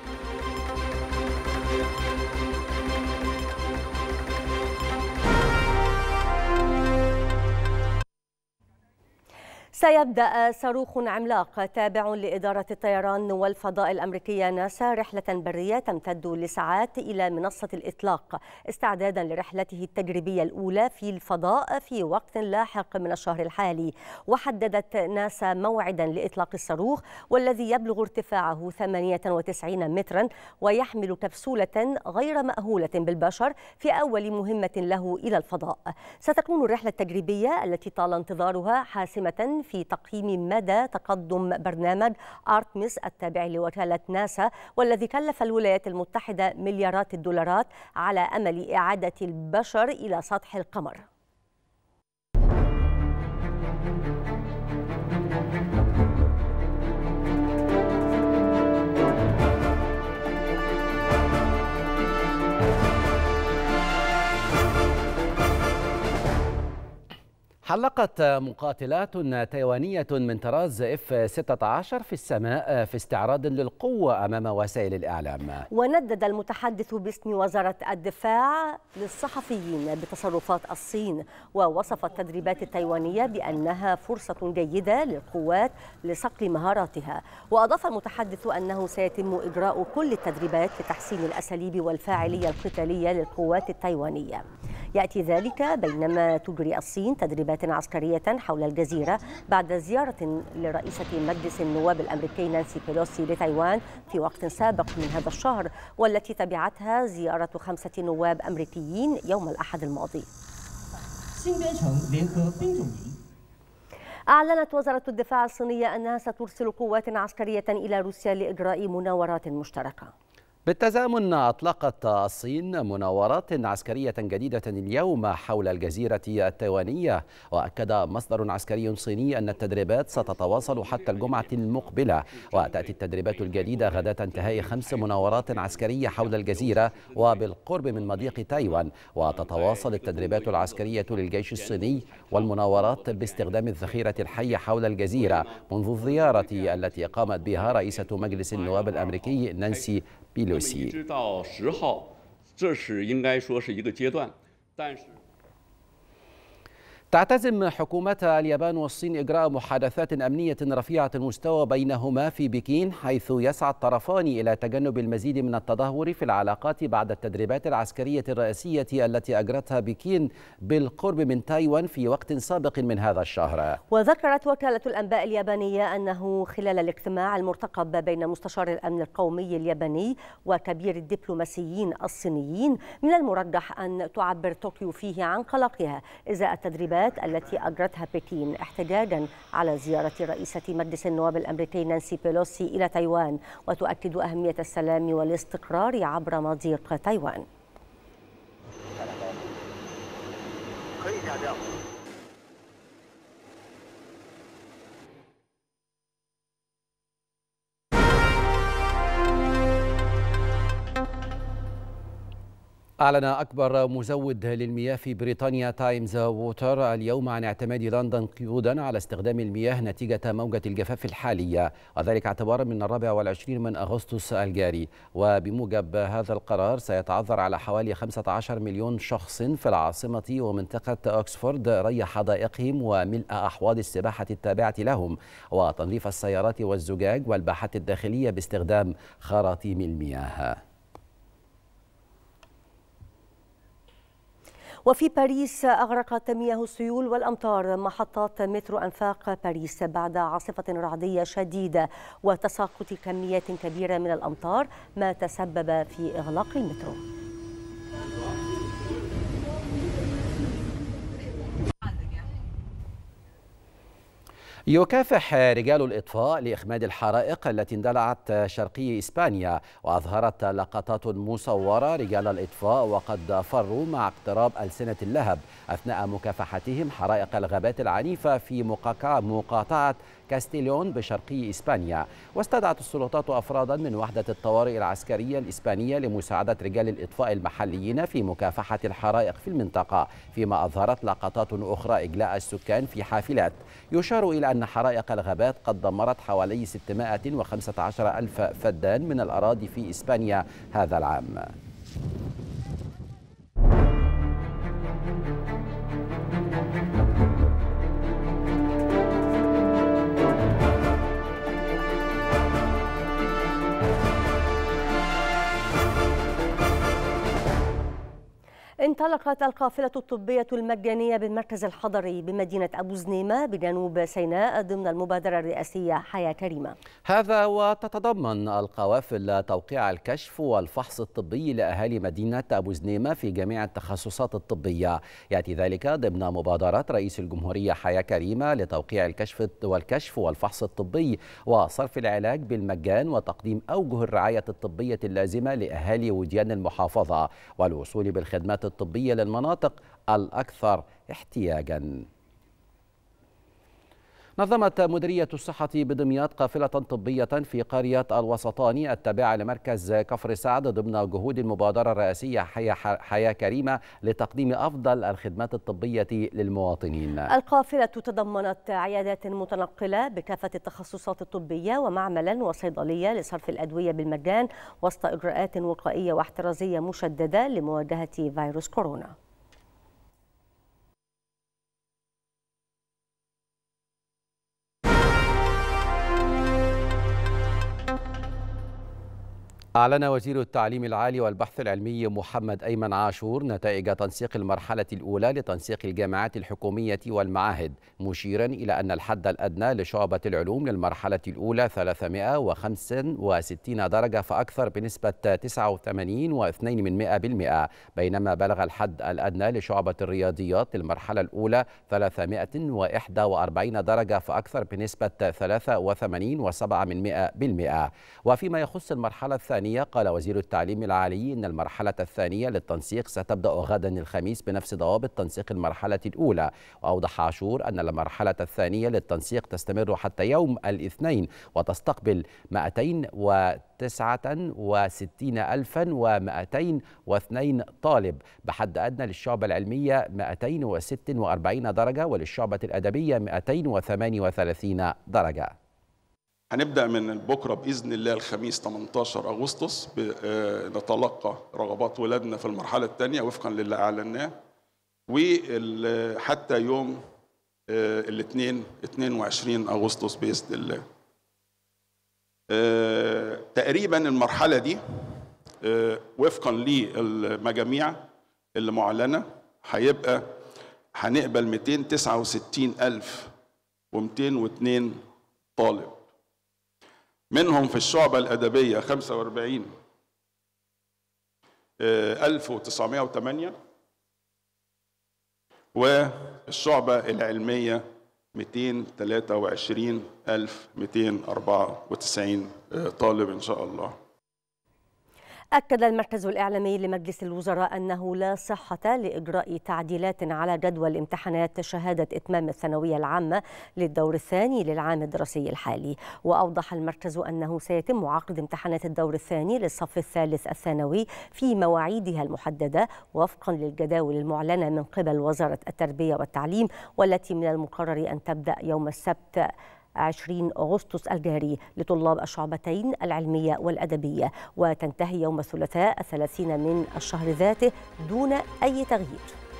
سيبدأ صاروخ عملاق تابع لإدارة الطيران والفضاء الأمريكية ناسا رحلة برية تمتد لساعات إلى منصة الإطلاق استعدادا لرحلته التجريبية الأولى في الفضاء في وقت لاحق من الشهر الحالي. وحددت ناسا موعدا لإطلاق الصاروخ والذي يبلغ ارتفاعه 98 مترا ويحمل كبسولة غير مأهولة بالبشر في أول مهمة له إلى الفضاء. ستكون الرحلة التجريبية التي طال انتظارها حاسمة في تقييم مدى تقدم برنامج آرتميس التابع لوكالة ناسا، والذي كلف الولايات المتحدة مليارات الدولارات على أمل إعادة البشر إلى سطح القمر. حلقت مقاتلات تايوانية من طراز F-16 في السماء في استعراض للقوة أمام وسائل الإعلام. وندد المتحدث باسم وزارة الدفاع للصحفيين بتصرفات الصين، ووصف التدريبات التايوانية بأنها فرصة جيدة للقوات لصقل مهاراتها. وأضاف المتحدث أنه سيتم إجراء كل التدريبات لتحسين الأساليب والفاعلية القتالية للقوات التايوانية. يأتي ذلك بينما تجري الصين تدريبات عسكرية حول الجزيرة بعد زيارة لرئيسة مجلس النواب الأمريكي نانسي بيلوسي لتايوان في وقت سابق من هذا الشهر، والتي تبعتها زيارة 5 نواب أمريكيين يوم الأحد الماضي. أعلنت وزارة الدفاع الصينية أنها سترسل قوات عسكرية إلى روسيا لإجراء مناورات مشتركة. بالتزامن أطلقت الصين مناورات عسكرية جديدة اليوم حول الجزيرة التايوانية. وأكد مصدر عسكري صيني أن التدريبات ستتواصل حتى الجمعة المقبلة، وتأتي التدريبات الجديدة غداة انتهاء 5 مناورات عسكرية حول الجزيرة وبالقرب من مضيق تايوان. وتتواصل التدريبات العسكرية للجيش الصيني والمناورات باستخدام الذخيرة الحية حول الجزيرة منذ الزيارة التي قامت بها رئيسة مجلس النواب الأمريكي نانسي بيلوسي. تعتزم حكومتا اليابان والصين إجراء محادثات أمنية رفيعة المستوى بينهما في بكين، حيث يسعى الطرفان إلى تجنب المزيد من التدهور في العلاقات بعد التدريبات العسكرية الرئيسية التي أجرتها بكين بالقرب من تايوان في وقت سابق من هذا الشهر. وذكرت وكالة الأنباء اليابانية أنه خلال الاجتماع المرتقب بين مستشار الأمن القومي الياباني وكبير الدبلوماسيين الصينيين، من المرجح أن تعبر طوكيو فيه عن قلقها إزاء التدريبات التي أجرتها بكين احتجاجا على زيارة رئيسة مجلس النواب الأمريكي نانسي بيلوسي إلى تايوان، وتؤكد أهمية السلام والاستقرار عبر مضيق تايوان. أعلن أكبر مزود للمياه في بريطانيا تايمز ووتر اليوم عن اعتماد لندن قيودا على استخدام المياه نتيجة موجة الجفاف الحالية، وذلك اعتبارا من 24 من أغسطس الجاري. وبموجب هذا القرار سيتعذر على حوالي 15 مليون شخص في العاصمة ومنطقة أكسفورد ري حدائقهم وملء أحواض السباحة التابعة لهم، وتنظيف السيارات والزجاج والباحات الداخلية باستخدام خراطيم المياه. وفي باريس أغرقت مياه السيول والأمطار محطات مترو أنفاق باريس بعد عاصفة رعدية شديدة وتساقط كميات كبيرة من الأمطار، ما تسبب في إغلاق المترو. يكافح رجال الإطفاء لإخماد الحرائق التي اندلعت شرقي إسبانيا، وأظهرت لقطات مصورة رجال الإطفاء وقد فروا مع اقتراب ألسنة اللهب أثناء مكافحتهم حرائق الغابات العنيفة في مقاطعة كاستيليون بشرقي إسبانيا. واستدعت السلطات أفرادا من وحدة الطوارئ العسكرية الإسبانية لمساعدة رجال الإطفاء المحليين في مكافحة الحرائق في المنطقة، فيما أظهرت لقطات أخرى إجلاء السكان في حافلات. يشار إلى أن حرائق الغابات قد دمرت حوالي 615 ألف فدان من الأراضي في إسبانيا هذا العام. انطلقت القافلة الطبية المجانية بالمركز الحضري بمدينة أبو زنيمة بجنوب سيناء ضمن المبادرة الرئاسية حياة كريمة. هذا وتتضمن القوافل توقيع الكشف والفحص الطبي لأهالي مدينة أبو زنيمة في جميع التخصصات الطبية. يأتي ذلك ضمن مبادرة رئيس الجمهورية حياة كريمة لتوقيع الكشف والفحص الطبي وصرف العلاج بالمجان وتقديم أوجه الرعاية الطبية اللازمة لأهالي وديان المحافظة والوصول بالخدمات الطبية للمناطق الأكثر احتياجاً. نظمت مديرية الصحة بدمياط قافلة طبية في قرية الوسطاني التابعة لمركز كفر سعد ضمن جهود المبادرة الرئاسية حياة كريمة لتقديم أفضل الخدمات الطبية للمواطنين. القافلة تضمنت عيادات متنقلة بكافة التخصصات الطبية ومعملا وصيدلية لصرف الأدوية بالمجان وسط إجراءات وقائية واحترازية مشددة لمواجهة فيروس كورونا. أعلن وزير التعليم العالي والبحث العلمي محمد أيمن عاشور نتائج تنسيق المرحلة الأولى لتنسيق الجامعات الحكومية والمعاهد، مشيرا إلى أن الحد الأدنى لشعبة العلوم للمرحلة الأولى 365 درجة فأكثر بنسبة 89.2%، بينما بلغ الحد الأدنى لشعبة الرياضيات للمرحلة الأولى 341 درجة فأكثر بنسبة 83.7%. وفيما يخص المرحلة الثانية، قال وزير التعليم العالي إن المرحلة الثانية للتنسيق ستبدأ غدا الخميس بنفس ضوابط تنسيق المرحلة الأولى. وأوضح عاشور أن المرحلة الثانية للتنسيق تستمر حتى يوم الاثنين وتستقبل 269,202 طالب، بحد أدنى للشعبة العلمية 246 درجة وللشعبة الأدبية 238 درجة. هنبدأ من بكرة بإذن الله الخميس 18 أغسطس نتلقى رغبات ولادنا في المرحلة الثانية وفقا للي أعلناه، وحتى يوم الاثنين 22 أغسطس بإذن الله. تقريبا المرحلة دي وفقا للمجاميع اللي معلنة هنقبل 269,202 طالب، منهم في الشعبة الأدبية 45,908 والشعبة العلمية 223,294 طالب إن شاء الله. أكد المركز الإعلامي لمجلس الوزراء أنه لا صحة لإجراء تعديلات على جدول امتحانات شهادة إتمام الثانوية العامة للدور الثاني للعام الدراسي الحالي. وأوضح المركز أنه سيتم عقد امتحانات الدور الثاني للصف الثالث الثانوي في مواعيدها المحددة وفقا للجداول المعلنة من قبل وزارة التربية والتعليم، والتي من المقرر أن تبدأ يوم السبت 20 أغسطس الجاري لطلاب الشعبتين العلمية والأدبية، وتنتهي يوم الثلاثاء 30 من الشهر ذاته دون أي تغيير.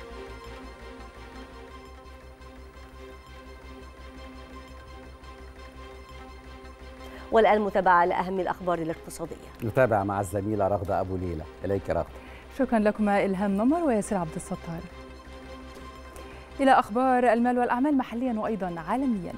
والآن متابعة لأهم الأخبار الاقتصادية. نتابع مع الزميلة رغدة أبو ليلى. إليك رغدة. شكرا لكما إلهام نمر وياسر عبد الستار. إلى أخبار المال والأعمال محليا وأيضا عالميا.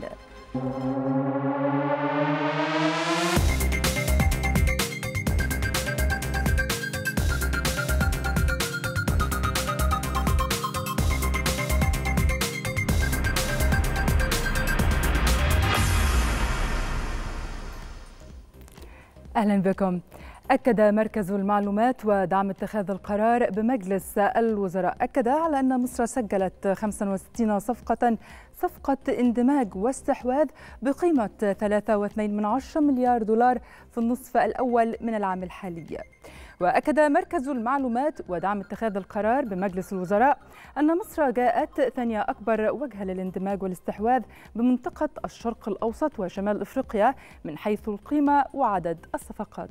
أهلا بكم. أكد مركز المعلومات ودعم اتخاذ القرار بمجلس الوزراء على أن مصر سجلت 65 صفقة اندماج واستحواذ بقيمة 3.2 مليار دولار في النصف الأول من العام الحالي. وأكد مركز المعلومات ودعم اتخاذ القرار بمجلس الوزراء أن مصر جاءت ثاني أكبر وجهة للاندماج والاستحواذ بمنطقة الشرق الأوسط وشمال أفريقيا من حيث القيمة وعدد الصفقات.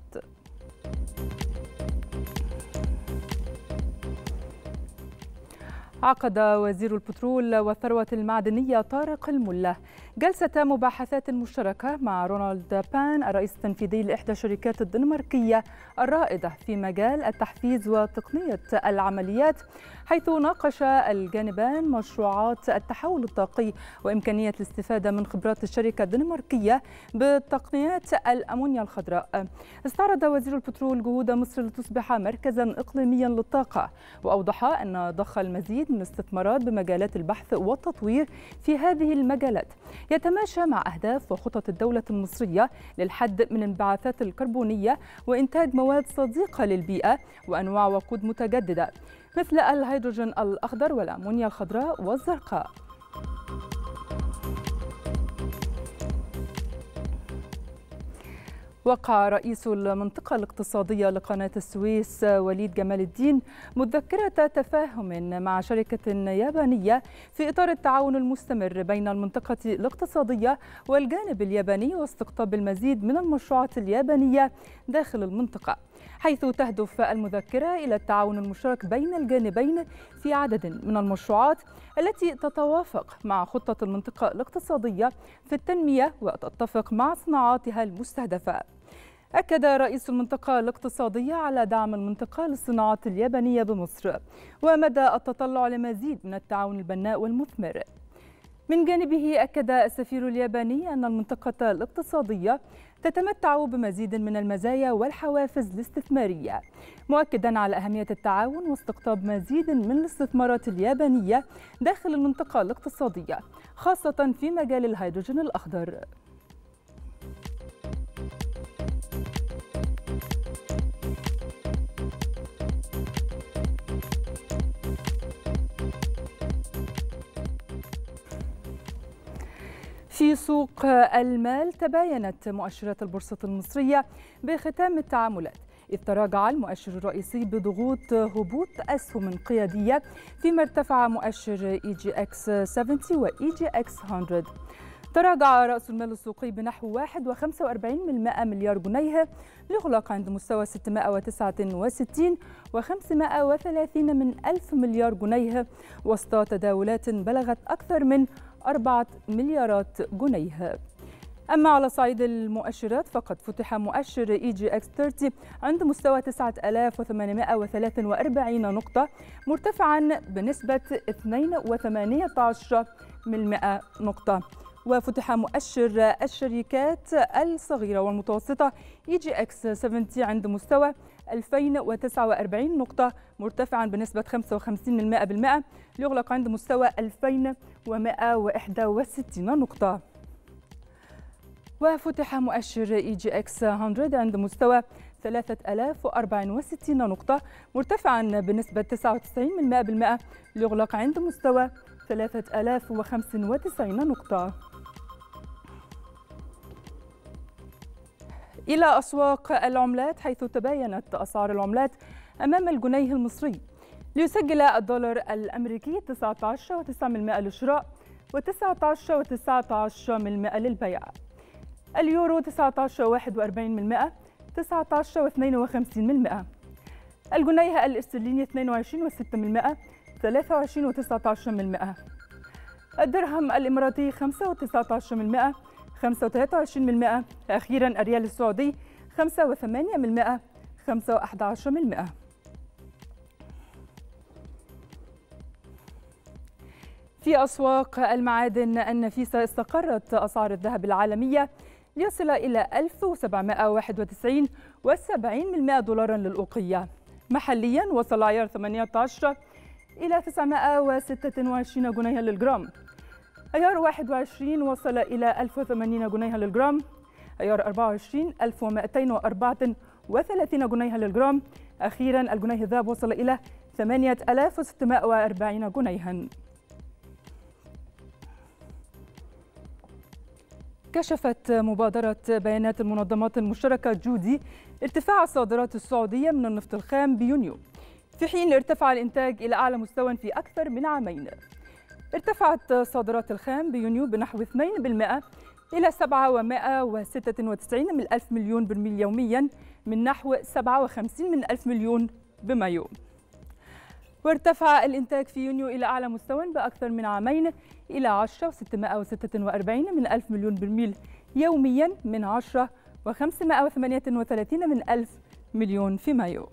عقد وزير البترول والثروة المعدنية طارق الملا جلسة مباحثات مشتركة مع رونالد بان الرئيس التنفيذي لإحدى الشركات الدنماركية الرائدة في مجال التحفيز وتقنية العمليات، حيث ناقش الجانبان مشروعات التحول الطاقي وإمكانية الاستفادة من خبرات الشركة الدنماركية بتقنيات الأمونيا الخضراء. استعرض وزير البترول جهود مصر لتصبح مركزا إقليميا للطاقة، وأوضح أن ضخ المزيد من الاستثمارات بمجالات البحث والتطوير في هذه المجالات يتماشى مع أهداف وخطط الدولة المصرية للحد من الانبعاثات الكربونية وإنتاج مواد صديقة للبيئة وأنواع وقود متجددة مثل الهيدروجين الأخضر والأمونيا الخضراء والزرقاء. وقع رئيس المنطقة الاقتصادية لقناة السويس وليد جمال الدين مذكرة تفاهم مع شركة يابانية في إطار التعاون المستمر بين المنطقة الاقتصادية والجانب الياباني واستقطاب المزيد من المشروعات اليابانية داخل المنطقة، حيث تهدف المذكرة إلى التعاون المشترك بين الجانبين في عدد من المشروعات التي تتوافق مع خطة المنطقة الاقتصادية في التنمية وتتفق مع صناعاتها المستهدفة. أكد رئيس المنطقة الاقتصادية على دعم المنطقة للصناعات اليابانية بمصر ومدى التطلع لمزيد من التعاون البناء والمثمر. من جانبه أكد السفير الياباني أن المنطقة الاقتصادية تتمتع بمزيد من المزايا والحوافز الاستثمارية، مؤكدا على أهمية التعاون واستقطاب مزيد من الاستثمارات اليابانية داخل المنطقة الاقتصادية خاصة في مجال الهيدروجين الأخضر. في سوق المال تباينت مؤشرات البورصة المصرية بختام التعاملات، إذ تراجع المؤشر الرئيسي بضغوط هبوط أسهم قيادية، فيما ارتفع مؤشر EGX 70 و EGX 100. تراجع رأس المال السوقي بنحو 1.45 مليار جنيه ليغلق عند مستوى 669.530 مليار جنيه وسط تداولات بلغت أكثر من 4 مليارات جنيه. أما على صعيد المؤشرات فقد فتح مؤشر EGX 30 عند مستوى 9843 نقطة مرتفعا بنسبة 2.18 نقطة. وفتح مؤشر الشركات الصغيرة والمتوسطة EGX 70 عند مستوى 2049 نقطة مرتفعا بنسبة 55% ليغلق عند مستوى 2161 نقطة. وفتح مؤشر EGX 100 عند مستوى 3064 نقطة مرتفعا بنسبة 99% ليغلق عند مستوى 3095 نقطة. إلى أسواق العملات، حيث تباينت أسعار العملات أمام الجنيه المصري، ليسجل الدولار الأمريكي 19.9 للشراء و19.19 للبيع. اليورو 19.41 19.52. الجنيه الاسترليني 22.6 23.19. الدرهم الإماراتي 5.19 5.23. أخيرا الريال السعودي 5.8 5.11. في أسواق المعادن النفيسة استقرت أسعار الذهب العالمية ليصل إلى 1791.70 دولارا للأوقية. محليا وصل عيار 18 إلى 926 جنيها للجرام. عيار 21 وصل إلى 1080 جنيها للجرام. عيار 24 1234 جنيها للجرام. أخيرا الجنيه الذهب وصل إلى 8640 جنيها. كشفت مبادرة بيانات المنظمات المشتركة جودي ارتفاع صادرات السعودية من النفط الخام بيونيو، في حين ارتفع الإنتاج إلى أعلى مستوى في أكثر من عامين. ارتفعت صادرات الخام بيونيو بنحو 2% إلى 796 من ألف مليون برميل يومياً من نحو 57 من ألف مليون بمايو. وارتفع الإنتاج في يونيو إلى أعلى مستوى بأكثر من عامين إلى 10,646 من ألف مليون برميل يومياً من 10,538 من ألف مليون في مايو.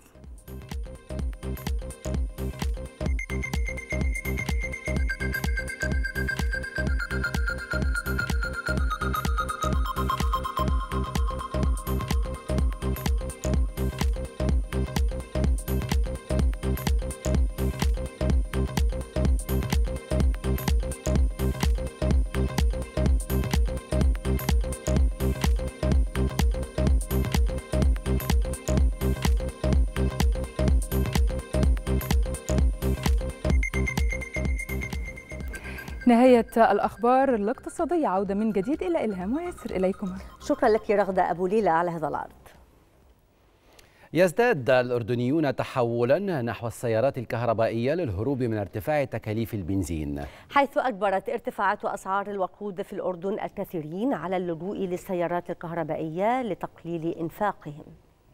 نهاية الأخبار الاقتصادية. عودة من جديد إلى إلهام وياسر، إليكم. شكرا لك رغدة أبو ليلى على هذا العرض. يزداد الأردنيون تحولا نحو السيارات الكهربائية للهروب من ارتفاع تكاليف البنزين، حيث أجبرت ارتفاعات أسعار الوقود في الأردن الكثيرين على اللجوء للسيارات الكهربائية لتقليل إنفاقهم.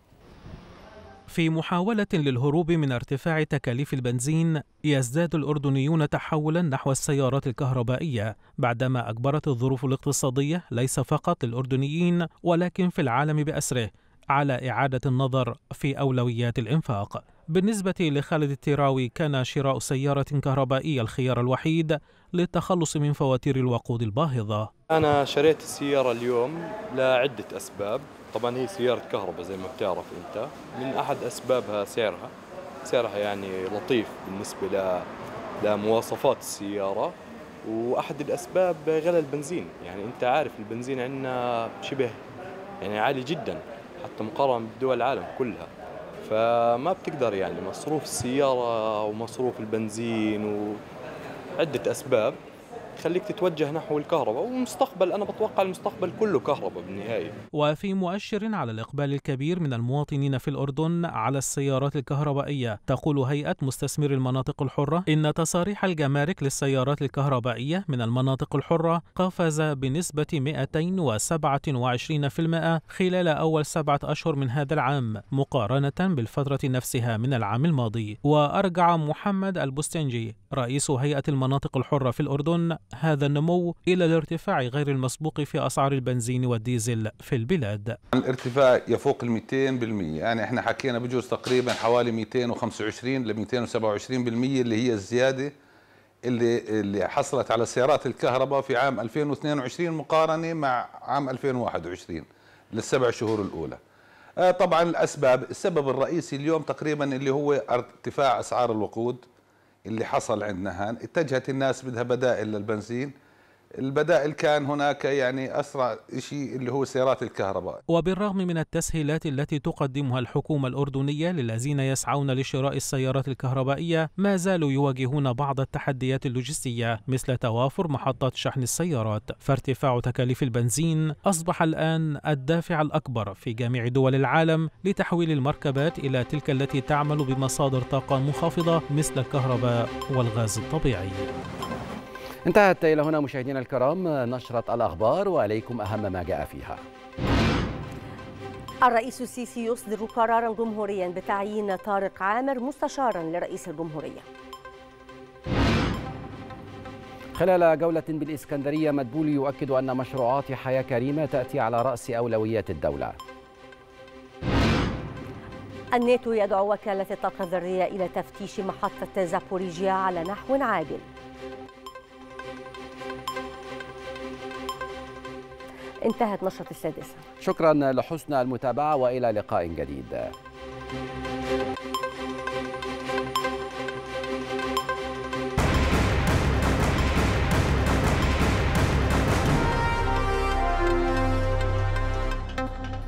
في محاولة للهروب من ارتفاع تكاليف البنزين، يزداد الأردنيون تحولا نحو السيارات الكهربائية بعدما أجبرت الظروف الاقتصادية ليس فقط للأردنيين ولكن في العالم بأسره على إعادة النظر في أولويات الإنفاق. بالنسبة لخالد التراوي، كان شراء سيارة كهربائية الخيار الوحيد للتخلص من فواتير الوقود الباهظة. أنا شريت السيارة اليوم لعدة أسباب. طبعا هي سيارة كهرباء زي ما بتعرف أنت، من أحد أسبابها سعرها يعني لطيف بالنسبة لمواصفات السيارة، وأحد الأسباب غلاء البنزين. يعني أنت عارف البنزين عندنا شبه يعني عالي جدا حتى مقارنة بدول العالم كلها، فما بتقدر يعني مصروف السيارة ومصروف البنزين وعدة أسباب خليك تتوجه نحو الكهرباء، والمستقبل أنا بتوقع المستقبل كله كهرباء بالنهاية. وفي مؤشر على الإقبال الكبير من المواطنين في الأردن على السيارات الكهربائية، تقول هيئة مستثمر المناطق الحرة إن تصاريح الجمارك للسيارات الكهربائية من المناطق الحرة قفز بنسبة 227% خلال أول 7 أشهر من هذا العام مقارنة بالفترة نفسها من العام الماضي. وأرجع محمد البستنجي رئيس هيئة المناطق الحرة في الأردن هذا النمو إلى الارتفاع غير المسبوق في أسعار البنزين والديزل في البلاد. الارتفاع يفوق 200%، يعني احنا حكينا بجوز تقريبا حوالي 225 ل 227% اللي هي الزيادة اللي حصلت على سيارات الكهرباء في عام 2022 مقارنة مع عام 2021 للسبع شهور الأولى. طبعا السبب الرئيسي اليوم تقريبا اللي هو ارتفاع أسعار الوقود اللي حصل عندنا. اتجهت الناس بدها بدائل للبنزين، البدائل كان هناك يعني أسرع شيء اللي هو سيارات الكهرباء. وبالرغم من التسهيلات التي تقدمها الحكومة الأردنية للذين يسعون لشراء السيارات الكهربائية، ما زالوا يواجهون بعض التحديات اللوجستية مثل توافر محطات شحن السيارات، فارتفاع تكاليف البنزين أصبح الآن الدافع الأكبر في جميع دول العالم لتحويل المركبات إلى تلك التي تعمل بمصادر طاقة منخفضة مثل الكهرباء والغاز الطبيعي. انتهت إلى هنا مشاهدينا الكرام نشرة الأخبار، وإليكم أهم ما جاء فيها. الرئيس السيسي يصدر قرارا جمهوريا بتعيين طارق عامر مستشارا لرئيس الجمهورية. خلال جولة بالإسكندرية، مدبولي يؤكد أن مشروعات حياة كريمة تأتي على رأس أولويات الدولة. الناتو يدعو وكالة الطاقة الذرية إلى تفتيش محطة زابوريجيا على نحو عاجل. انتهت نشرة السادسة. شكرا لحسن المتابعة وإلى لقاء جديد.